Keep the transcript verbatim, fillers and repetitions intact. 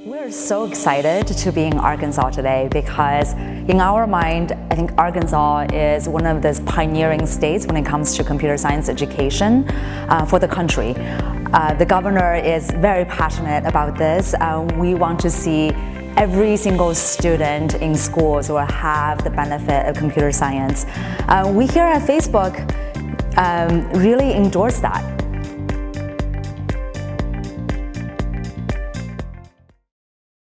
We're so excited to be in Arkansas today because in our mind, I think Arkansas is one of the pioneering states when it comes to computer science education uh, for the country. Uh, the governor is very passionate about this. Uh, we want to see every single student in schools will have the benefit of computer science. Uh, we here at Facebook um, really endorse that.